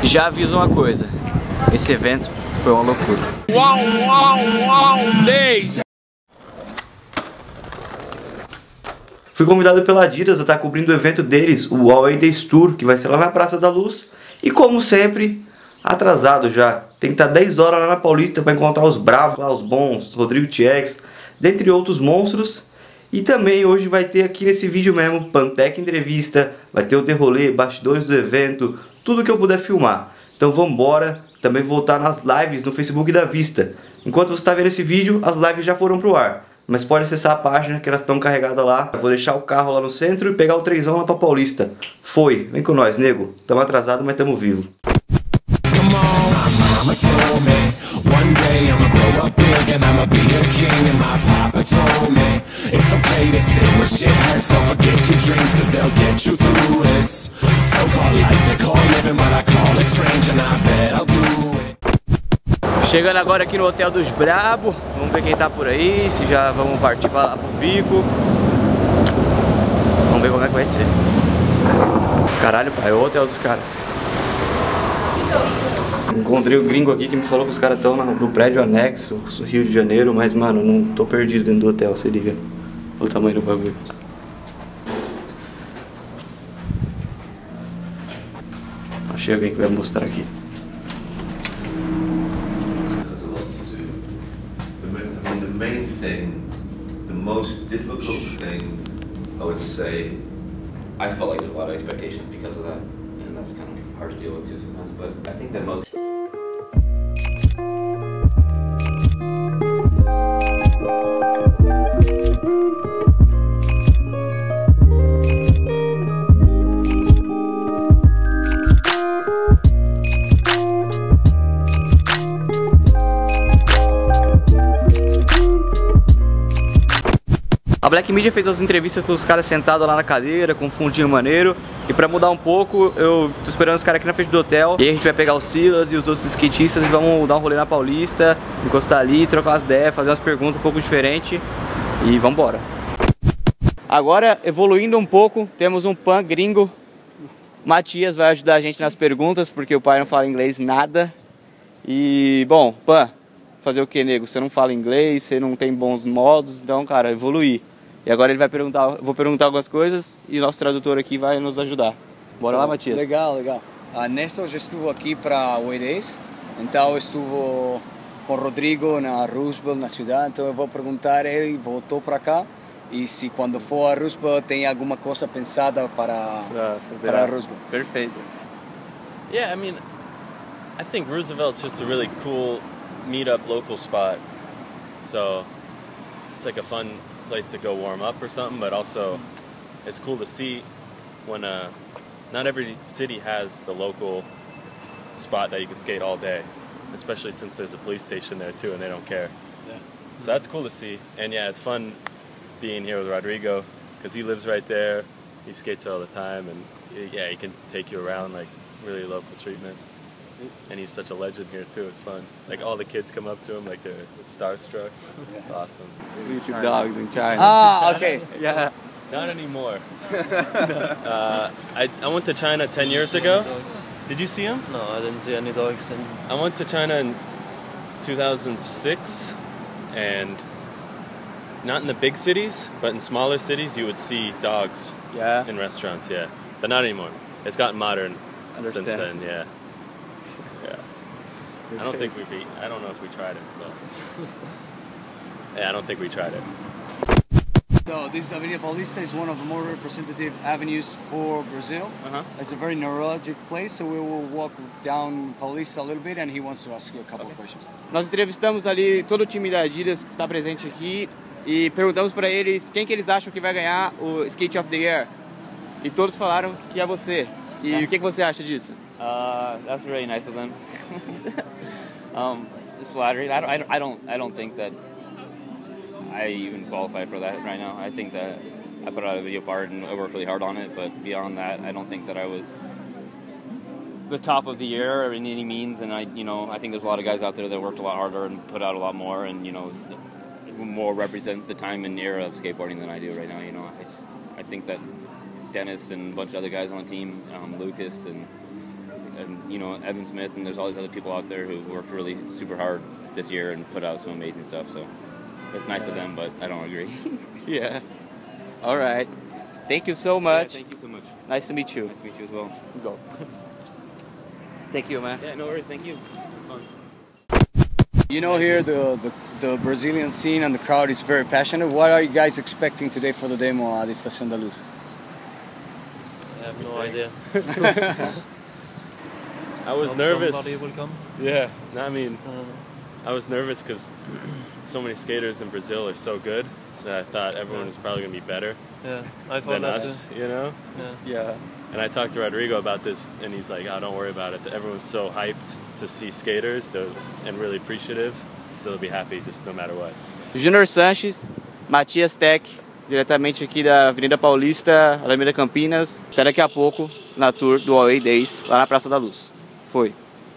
Já aviso uma coisa, esse evento foi uma loucura. Fui convidado pela Adidas a estar cobrindo o evento deles, o Away Days Tour, que vai ser lá na Praça da Luz. E como sempre, atrasado já. Tem que estar 10 horas lá na Paulista para encontrar os bravos, lá, os bons, Rodrigo Tiex, dentre outros monstros. E também hoje vai ter aqui nesse vídeo mesmo, Pantec Entrevista, vai ter o derrolê, bastidores do evento, tudo que eu puder filmar. Então vambora, também vou voltar nas lives no Facebook da Vista. Enquanto você está vendo esse vídeo, as lives já foram pro ar. Mas pode acessar a página que elas estão carregadas lá. Eu vou deixar o carro lá no centro e pegar o trenzão lá pra Paulista. Foi, vem com nós, nego. Tamo atrasado, mas tamo vivo. Chegando agora aqui no Hotel dos Brabo, vamos ver quem tá por aí, se já vamos partir para lá pro pico. Vamos ver como é que vai ser. Caralho, pai, é o hotel dos caras. Encontrei o gringo aqui que me falou que os caras estão no prédio anexo, no Rio de Janeiro, mas mano, não tô perdido dentro do hotel, se liga. Olha o tamanho do bagulho. Achei alguém que vai mostrar aqui. The main thing, the most difficult thing, I would say, I felt like there's a lot of expectations because of that, and that's kind of hard to deal with too sometimes, but I think that most... A Black Media fez as entrevistas com os caras sentados lá na cadeira, com um fundinho maneiro. E pra mudar um pouco, eu tô esperando os caras aqui na frente do hotel. E aí a gente vai pegar o Silas e os outros skatistas e vamos dar um rolê na Paulista, encostar ali, trocar umas ideias, fazer umas perguntas um pouco diferentes. E vambora. Agora, evoluindo um pouco, temos um pan gringo. Matias vai ajudar a gente nas perguntas, porque o pai não fala inglês nada. E, bom, pan, fazer o que, nego? Você não fala inglês, você não tem bons modos, então, cara, evoluir. E agora ele vai perguntar, vou perguntar algumas coisas e o nosso tradutor aqui vai nos ajudar. Bora lá, Matias. Legal, legal. Nestor já estuvo aqui para o EDES, então estuvo com o Rodrigo na Roosevelt, na cidade, então eu vou perguntar, ele voltou para cá, e se quando for a Roosevelt tem alguma coisa pensada para Roosevelt. Perfeito. Yeah, I mean, I think Roosevelt's just a really cool meet-up local spot, so it's like a fun place to go warm up or something, but also it's cool to see when not every city has the local spot that you can skate all day, especially since there's a police station there too and they don't care. Yeah. So that's cool to see, and yeah, it's fun being here with Rodrigo because he lives right there, he skates there all the time, and yeah, he can take you around, like really local treatment. And he's such a legend here too. It's fun. Like all the kids come up to him like they're starstruck. It's awesome. YouTube dogs in China. Ah, okay. Yeah. Not anymore. I went to China 10 years ago. Did you see him? No, I didn't see any dogs. I went to China in 2006, and not in the big cities, but in smaller cities, you would see dogs in restaurants. Yeah, but not anymore. It's gotten modern since then. Yeah. I don't think we've eaten. I don't know if we tried it, but yeah, I don't think we tried it. So this Avenida Paulista is one of the more representative avenues for Brazil. It's a very neurologic place, so we will walk down Paulista a little bit, and he wants to ask you a couple of questions. Nós entrevistamos ali todo o time da Adidas que está presente aqui e perguntamos para eles quem que eles acham que vai ganhar o Skate of the Year. E todos falaram que é você. E o que você acha disso? That's really nice of them. It's flattering. I don't think that I even qualify for that right now. I think that I put out a video part and I worked really hard on it, but beyond that, I don't think that I was the top of the year in any means. And I think there's a lot of guys out there that worked a lot harder and put out a lot more, and more represent the time and era of skateboarding than I do right now. I think that Dennis and a bunch of other guys on the team, Lucas and and you know, Evan Smith, and there's all these other people out there who worked really super hard this year and put out some amazing stuff. So it's nice of them, but I don't agree. Yeah. All right. Thank you so much. Yeah, thank you so much. Nice to meet you. Nice to meet you as well. Go. Thank you, man. Yeah, no worries. Thank you. Fun. You know, here the Brazilian scene and the crowd is very passionate. What are you guys expecting today for the demo at Estação da Luz? I have no idea. I was nervous. Somebody will come. Yeah, I mean, I was nervous because so many skaters in Brazil are so good that I thought everyone was probably going to be better Yeah, I thought than that us, you know? Yeah. And I talked to Rodrigo about this, and he's like, oh, don't worry about it. Everyone's so hyped to see skaters and really appreciative, so they'll be happy just no matter what. Júnior Sanches, Matias Tech, diretamente aqui da Avenida Paulista, Alameda Campinas. Até daqui a pouco na tour do Away Days, lá na Praça da Luz. Foi.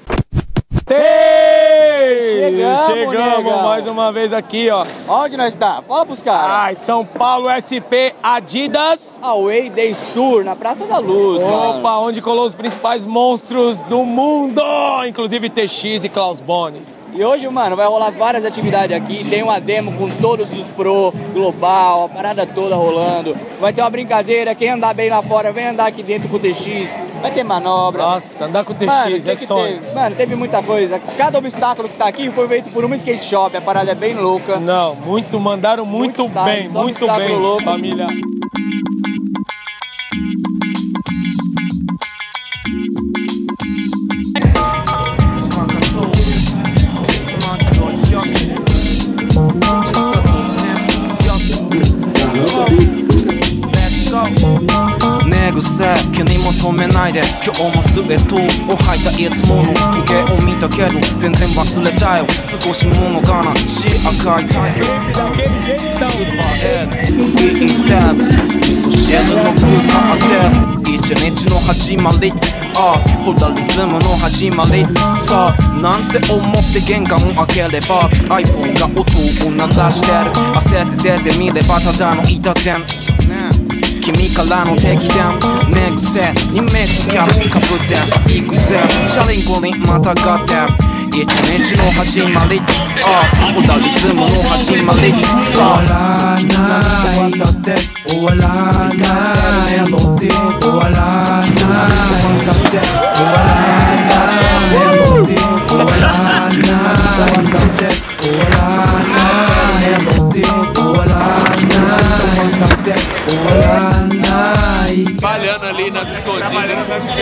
Chegamos mais uma vez aqui, ó. Onde nós está? Fala pros caras. Ai, São Paulo SP Adidas Away Days Tour, na Praça da Luz. Opa, mano. onde colou os principais monstros do mundo, inclusive TX e Klaus Bones. E hoje, mano, vai rolar várias atividades aqui. Tem uma demo com todos os pro, global, a parada toda rolando. Vai ter uma brincadeira, quem andar bem lá fora, vem andar aqui dentro com o TX. Vai ter manobra. Nossa, andar com TX Mano, é sonho. teve muita coisa. Cada obstáculo que tá aqui foi feito por uma skate shop. A parada é bem louca. Não, mandaram muito bem, muito bem, louco. família. Let's go. 寝癖気にも留めないで今日もスウェットを履いたいつもの時計を見たけど全然忘れたよ少し物悲しい赤い太陽スーパーエッいいタブ味噌汁の具があって一日の始まりほらリズムの始まりさあなんて思って玄関を開ければ iPhone が音を鳴らしてる焦って出てみればただの板点君からの敵点寝癖に飯キャップかぶって行くぜチャリンコにまたがって一日の始まりほらリズムの始まりさあ時が何と渡って終わらないメロディー終わらない渡って終わらないメロディー終わらない渡って終わらないメロディー終わらない渡って終わらない Falhando ali nas escondidas.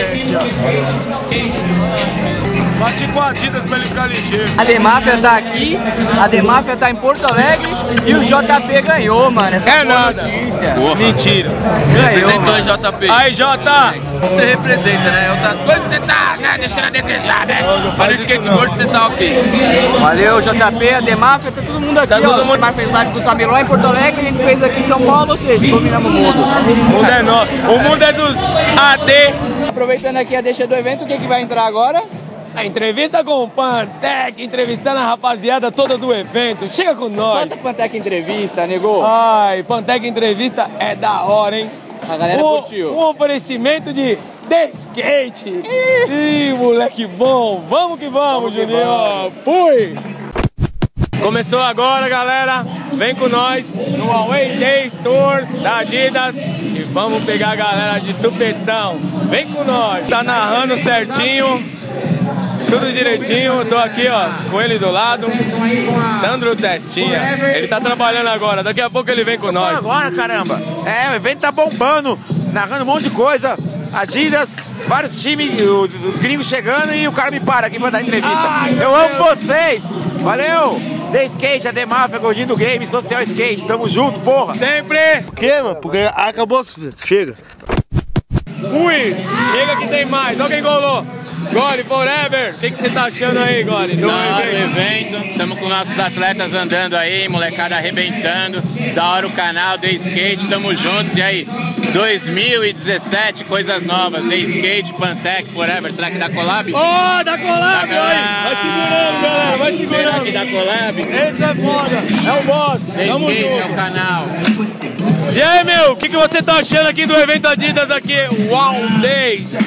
Bate com a Adidas pra ele ficar ligeiro. A Demáfia tá aqui, a Demáfia tá em Porto Alegre e o JP ganhou, mano. Essa nada. Notícia. Mentira. Ganhou, Representou JP. Aí, Jota! Você representa, né? Outras coisas você tá, né? Deixando a desejar, né? Mas no skateboard você tá ok. Valeu, JP, a Demáfia, tá todo mundo aqui, Tá todo mundo. O fez live com o Samilão em Porto Alegre, a gente fez aqui em São Paulo, ou seja, dominamos o mundo. O mundo é nosso. O mundo é dos AD. Aproveitando aqui a deixa do evento, o que vai entrar agora? A entrevista com o Pantec, entrevistando a rapaziada toda do evento. Chega com nós. Quanta Pantec entrevista, nego? Ai, Pantec entrevista é da hora, hein? A galera curtiu. Um oferecimento de The Skate. Ih, moleque bom. Vamos que vamos, Juninho. Fui! Começou agora, galera. Vem com nós no Away Days Tour da Adidas e vamos pegar a galera de supetão. Vem com nós. Tá narrando certinho, tudo direitinho. Eu tô aqui, ó, com ele do lado, Sandro Testinha. Ele tá trabalhando agora. Daqui a pouco ele vem com nós. Agora, caramba. O evento tá bombando, narrando um monte de coisa. Adidas, vários times, os gringos chegando e o cara me para aqui pra dar entrevista. Eu amo vocês. Valeu! The Skate, a Demáfia, Gordinho do Game, Social Skate, tamo junto, porra! Sempre! Por quê, mano? Porque acabou, chega! Ui! Chega que tem mais, olha quem golou! Gori Forever! O que você tá achando aí, Gori? Do evento, estamos com nossos atletas andando aí, molecada arrebentando. Da hora o canal, The Skate, tamo juntos. E aí, 2017, coisas novas. The Skate, Pantec, Forever. Será que dá collab? Ó, dá collab aí! Vai segurando, galera, vai segurando. Será que dá collab? Esse é foda, é o boss. The Tamo Skate junto. é o canal. E aí, meu, o que você tá achando aqui do evento Adidas aqui? Wow Days!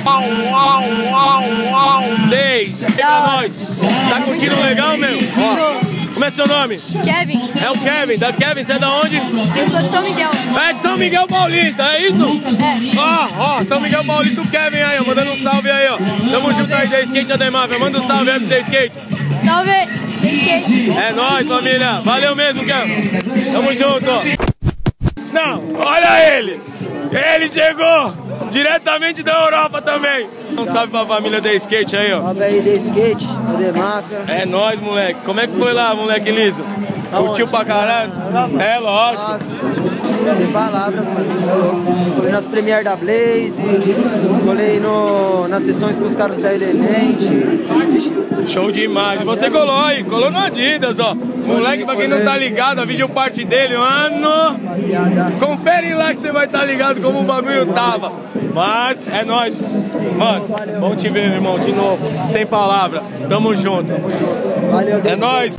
Wow Days! E pra nós? Tá curtindo legal, meu? Ó. Como é seu nome? Kevin. É o Kevin. Da Kevin, você é da onde? Eu sou de São Miguel. É de São Miguel Paulista, é isso? É. Ó, São Miguel Paulista, o Kevin aí, ó, mandando um salve aí, ó. Tamo junto aí, The Skate Ademar, manda um salve aí pro The Skate. Salve, The Skate. É nóis, família. Valeu mesmo, Kevin. Tamo junto, ó. Não, olha ele. Ele chegou diretamente da Europa também. Um salve pra família The Skate aí, ó. Salve aí, The Skate, The Máfia. É nóis, moleque. Como é que foi lá, moleque liso? Curtiu pra caralho? É, lógico. Nossa, sem palavras, mano. Você é louco. Colei nas Premiere da Blaze, colei nas sessões com os caras da Element. Show demais. Você colou aí, colou no Adidas, ó. Moleque, pra quem não tá ligado, a videoparte dele, mano. Confere lá que você vai estar ligado como o bagulho tava. Mas é nóis. Mano, bom te ver, meu irmão, de novo. Sem palavra. Tamo junto. Valeu, é nóis.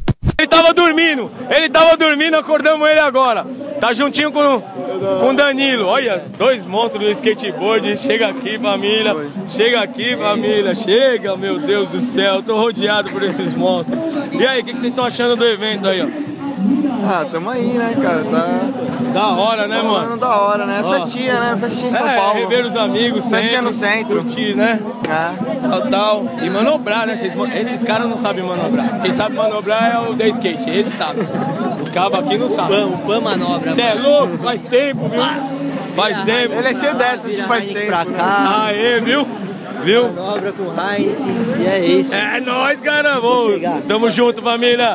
Ele tava dormindo, acordamos ele agora. Tá juntinho com o Danilo. Olha, dois monstros do skateboard. Chega aqui, família. Chega aqui, família. Chega, meu Deus do céu. Eu tô rodeado por esses monstros. E aí, o que vocês estão achando do evento aí, ó? Ah, tamo aí, né, cara? Tá da hora, né, mano? Da hora, né? Festinha, né? Festinha em São Paulo. Rever os amigos, festinha no centro. Curtir, né? Tal. E manobrar, né? Esses caras não sabem manobrar. Quem sabe manobrar é o The Skate. Esse sabe. Os cabos aqui não sabem. O Pan manobra. Você é louco? Faz tempo, viu? Faz tempo. Ele é cheio dessas de faz tempo. Pra cá. Aê, viu? Manobra com o Heineken. E é isso. É nóis, caramba. Tamo junto, família.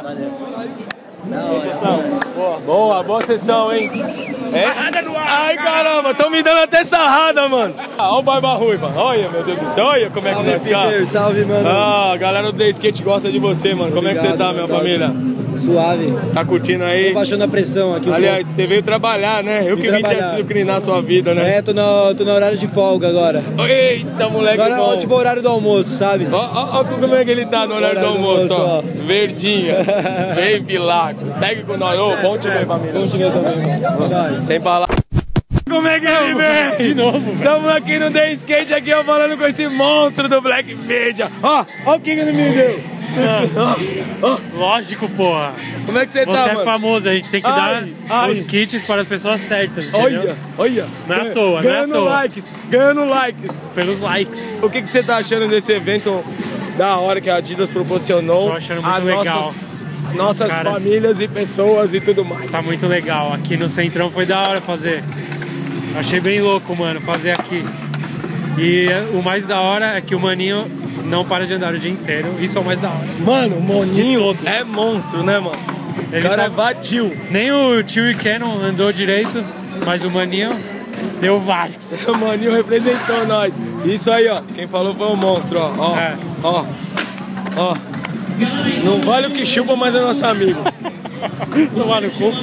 Boa sessão, hein? Sarrada no ar! Ai, caramba, tão me dando até sarrada, mano. Olha o Barba Ruiva. Olha, meu Deus do céu, olha como é que nós tá. Salve, mano. A galera do The Skate gosta de você, mano. Como é que você tá, minha família? Suave. Tá curtindo aí? Tô baixando a pressão aqui. Aliás, você veio trabalhar, né? Eu que vim te azucrinar a sua vida, né? É, tô no horário de folga agora. Eita, moleque agora bom. É tipo o horário do almoço, sabe? Ó como é que ele tá no horário do almoço, ó. Verdinhas. Vem, Pilaco. Segue com nós. Ô, bom te ver, família. Bom te ver também, mano. Sem palavras. Como é que ele vem? De novo. Estamos aqui no The Skate, aqui ó, falando com esse monstro do Black Media. Ó o que ele me deu. Lógico, porra. Como é que você tá, Você mano? é famoso, a gente tem que dar os kits para as pessoas certas, entendeu? Olha. Não é à toa, não é à toa. Ganhando likes. Pelos likes. O que você tá achando desse evento da hora que a Adidas proporcionou? Estou achando muito legal. Nossas famílias e pessoas e tudo mais. Tá muito legal. Aqui no Centrão foi da hora fazer. Achei bem louco, mano, fazer aqui. E o mais da hora é que o maninho não para de andar o dia inteiro. Isso é o mais da hora. Mano, o Moninho é monstro, né, mano? Ele cara vadio. Nem o Tio e Cannon andou direito, mas o maninho deu vários. O maninho representou nós. Isso aí, ó. Quem falou foi o monstro, ó. Ó. Não vale o que chupa, mas é nosso amigo. Tomar no cu.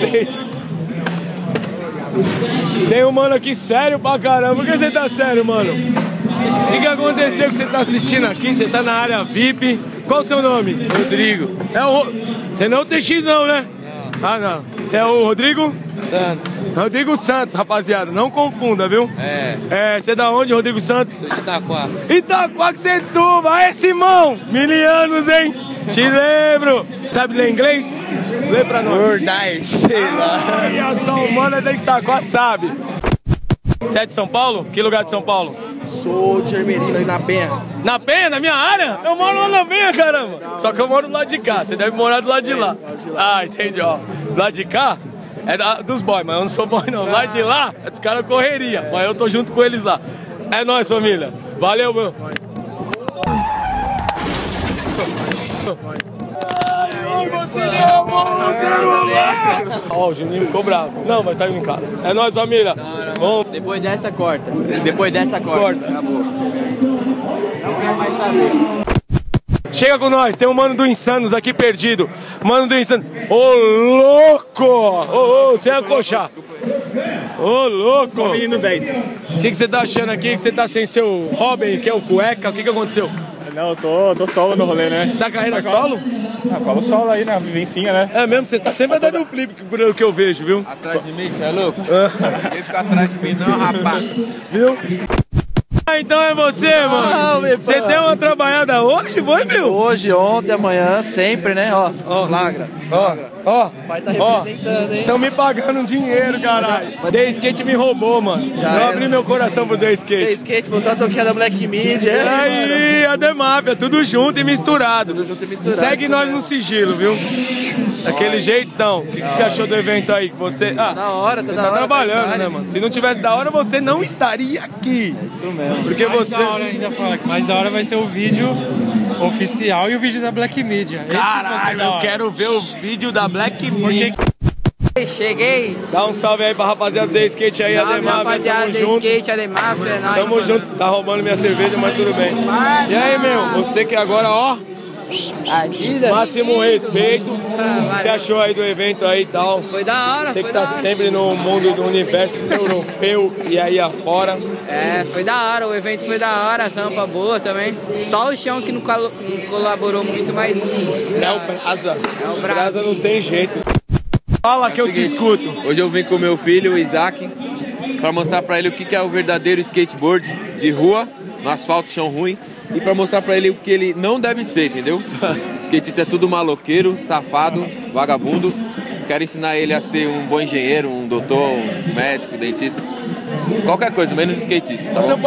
Tem um mano aqui sério pra caramba. Por que você tá sério, mano? O que aconteceu que você tá assistindo aqui? Você tá na área VIP. Qual o seu nome? Rodrigo. Você não é o TX não, né? Ah, não. Você é o Rodrigo? Santos. Rodrigo Santos, rapaziada. Não confunda, viu? Você é da onde, Rodrigo Santos? Sou de Itaquá. Itaquaquecetuba. Aê, Simão! Milianos, hein? Te lembro. Sabe ler inglês? Lê pra nós. Verdade, sei lá. Ai, a Salmana da Itaquá sabe. Você é de São Paulo? Que lugar de São Paulo? Sou de Armerina, ali na Penha. Na Penha? Na minha área? Eu moro lá na Penha, caramba. Só que eu moro do lado de cá. Você deve morar do lado de lá. Ah, entendi, ó. Do lado de cá é dos boys, mas eu não sou boy, não. Do lado de lá é dos caras correria. Mas eu tô junto com eles lá. É nóis, família. Valeu, meu. Ó, o Juninho ficou bravo. Não, mas tá em casa. É nóis, família. Vamos. Depois dessa, corta. Depois dessa, corta. Acabou. Não quero mais saber. Chega com nós, tem um mano do Insanos aqui perdido. Mano do Insanos. Ô, louco! Ô, sem acochar. Ô, louco! Só menino 10. O que você tá achando aqui? Que você tá sem seu Robin, que é o cueca? O que aconteceu? Não, eu tô solo no rolê, né? Tá carreira solo? Ah, colo solo aí na vivencinha, né? É mesmo, você tá sempre dando um flip, pelo que eu vejo, viu? Atrás de mim, você é louco? Ninguém fica atrás de mim não, rapaz. Viu? Ah, então é você, mano. Você deu uma trabalhada hoje, foi, meu? Hoje, ontem, amanhã, sempre, né? Ó, flagra. Ó, o pai tá representando, hein? Estão me pagando dinheiro, caralho. The Skate me roubou, mano. Eu abri meu coração pro The Skate. The Skate, botar a toquinha da Black Media. Aí, a The Mafia, tudo junto e misturado. Tudo junto e misturado. Segue nós no sigilo, viu? Daquele jeitão. O que você achou do evento aí? Que você. Ah, da hora, você tá trabalhando, né, mano? Se não tivesse da hora, você não estaria aqui. É isso mesmo. Porque mais você. Da hora ainda fala que mais da hora vai ser o vídeo oficial e o vídeo da Black Media. Caralho, eu quero ver o vídeo da Black Media. Cheguei. Dá um salve aí pra rapaziada do Skate aí, salve, a The Mafia. Rapaziada do Skate, a The Mafia, é nóis. Tamo junto, tá roubando minha cerveja, mas tudo bem. E aí, meu, você que agora, ó, Adidas. Máximo respeito. O que você achou aí do evento aí e tal? Foi da hora, você que tá sempre no mundo do universo europeu e aí afora. É, foi da hora, o evento foi da hora, a sampa boa também. Só o chão que não colaborou muito, mas... É o Brasa. É o Brasa não tem jeito. Fala que eu te escuto. Hoje eu vim com meu filho, o Isaac, para mostrar para ele o que é o verdadeiro skateboard de rua, no asfalto, chão ruim, e para mostrar para ele o que ele não deve ser, entendeu? Skatista é tudo maloqueiro, safado, vagabundo. Quero ensinar ele a ser um bom engenheiro, um doutor, um médico, dentista, qualquer coisa, menos skatista, tá bom?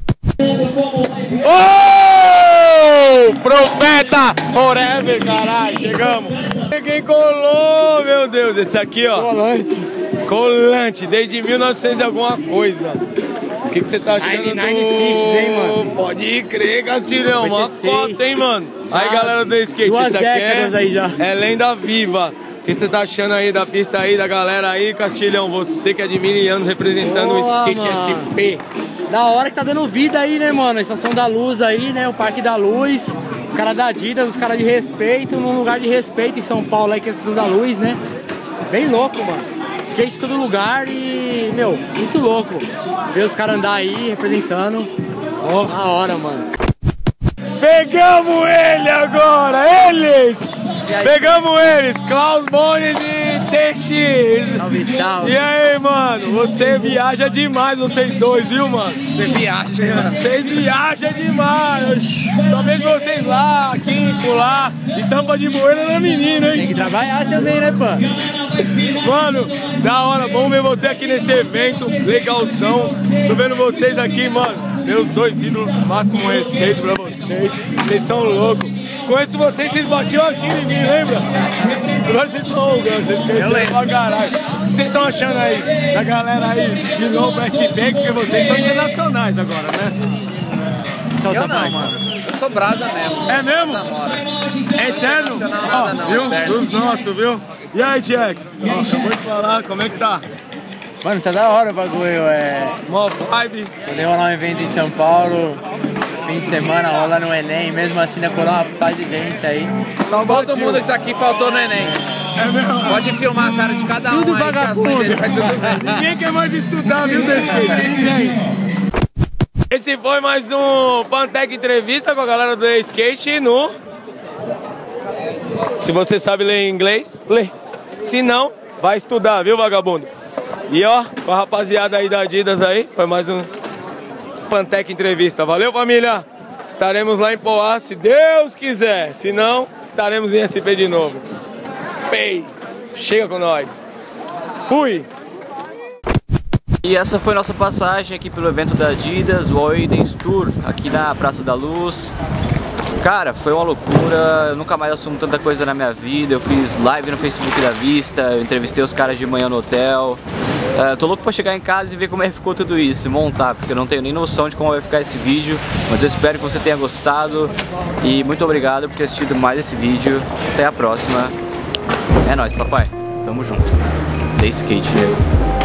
Oh! Profeta Forever, caralho, chegamos. Quem colou, meu Deus, esse aqui, ó. Colante. Colante, desde 1900 e alguma coisa. O que você tá achando 996, hein, mano? Pode crer, Castilhão, uma 96. foto, hein, mano? Aí, galera do skate, Duas isso aqui aí já. é lenda viva. O que você tá achando aí da pista aí, da galera aí, Castilhão? Você que é de anos representando o Skate mano. SP. Da hora que tá dando vida aí, né, mano? A Estação da Luz aí, né? O Parque da Luz. Os caras da Adidas, os caras de respeito, num lugar de respeito em São Paulo aí, que é a Estação da Luz, né? Bem louco, mano. Skate em todo lugar e, meu, muito louco. Ver os caras andar aí, representando. Ó, da hora, mano. Pegamos ele agora, eles! Pegamos eles, Klaus Bones e TX. Salve, salve. E aí, mano, você viaja demais, vocês dois, viu, mano? Você viaja, mano. Vocês viajam demais. Só vejo vocês lá, aqui, lá, e tampa de moeda na menina, hein? Tem que trabalhar também, né, pô? Mano, da hora, vamos ver você aqui nesse evento, legalzão. Tô vendo vocês aqui, mano. Meus dois ídolos, máximo respeito pra vocês. Vocês são loucos. Conheço vocês, vocês batiam aqui em mim, lembra? Agora vocês estão rogando, vocês conheceram pra caralho. O que vocês estão achando aí? Da galera aí, de novo SP, porque vocês são internacionais agora, né? Eu não, mano. Eu sou brasa mesmo. É mesmo? É eterno? Nada não, viu? eterno. Dos nossos, viu? E aí, Jack? Acabou de falar, como é que tá? Mano, tá da hora o bagulho, Mó vibe. Poder rolar um evento em São Paulo, fim de semana, rola no Enem, mesmo assim, né, colar uma paz de gente aí. Todo mundo que tá aqui faltou no Enem. É mesmo? Pode filmar a cara de cada Tudo um aí, vagabundo. Ninguém quer mais estudar, viu, Skate? Ninguém. Esse foi mais um Pantec Entrevista com a galera do Skate no... Se você sabe ler inglês, lê. Se não, vai estudar, viu, vagabundo? E ó, com a rapaziada aí da Adidas aí, foi mais um Pantec Entrevista. Valeu, família! Estaremos lá em Poá, se Deus quiser. Se não, estaremos em SP de novo. Pei! Chega com nós! Fui! E essa foi nossa passagem aqui pelo evento da Adidas, o Oidens Tour, aqui na Praça da Luz. Cara, foi uma loucura, eu nunca mais assumo tanta coisa na minha vida. Eu fiz live no Facebook da Vista, eu entrevistei os caras de manhã no hotel. Tô louco pra chegar em casa e ver como é que ficou tudo isso, e montar, porque eu não tenho nem noção de como vai ficar esse vídeo. Mas eu espero que você tenha gostado e muito obrigado por ter assistido mais esse vídeo. Até a próxima. É nóis, papai. Tamo junto. The Skate, nego.